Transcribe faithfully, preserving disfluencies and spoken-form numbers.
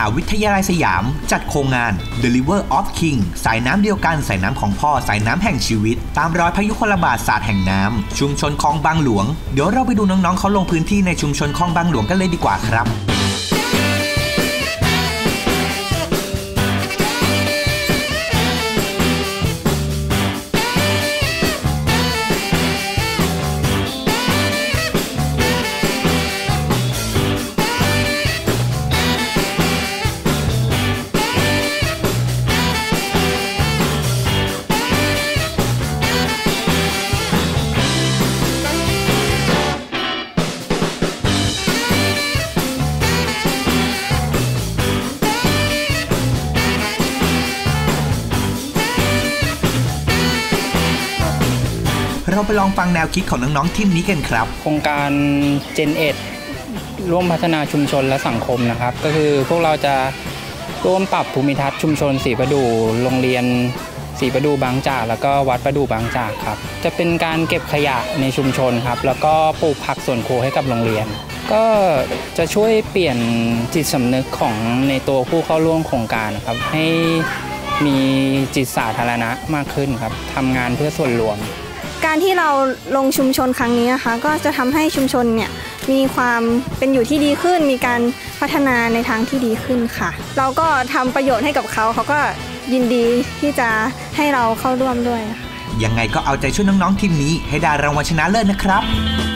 าวิทยาลัยสยามจัดโครงงาน The River of King สายน้ำเดียวกันสายน้ำของพ่อสายน้ำแห่งชีวิตตามรอยพยุคลบาทศาสตร์แห่งน้ำชุมชนคลองบางหลวงเดี๋ยวเราไปดูน้องๆเขาลงพื้นที่ในชุมชนคลองบางหลวงกันเลยดีกว่าครับเราไปลองฟังแนวคิดของน้องๆทีมนี้กันครับโครงการ เจน เอ็ด ร่วมพัฒนาชุมชนและสังคมนะครับก็คือพวกเราจะร่วมปรับภูมิทัศน์ชุมชนศรีประดู่โรงเรียนศรีประดู่บางจากแล้วก็วัดประดู่บางจากครับจะเป็นการเก็บขยะในชุมชนครับแล้วก็ปลูกผักสวนครัวให้กับโรงเรียนก็จะช่วยเปลี่ยนจิตสำนึกของในตัวผู้เข้าร่วมโครงการครับให้มีจิตสาธารณะมากขึ้นครับทำงานเพื่อส่วนรวมการที่เราลงชุมชนครั้งนี้นะคะก็จะทำให้ชุมชนเนี่ยมีความเป็นอยู่ที่ดีขึ้นมีการพัฒนาในทางที่ดีขึ้นค่ะเราก็ทำประโยชน์ให้กับเขาเขาก็ยินดีที่จะให้เราเข้าร่วมด้วยค่ะยังไงก็เอาใจช่วยน้องๆทีมนี้ให้ได้รางวัลชนะเลิศนะครับ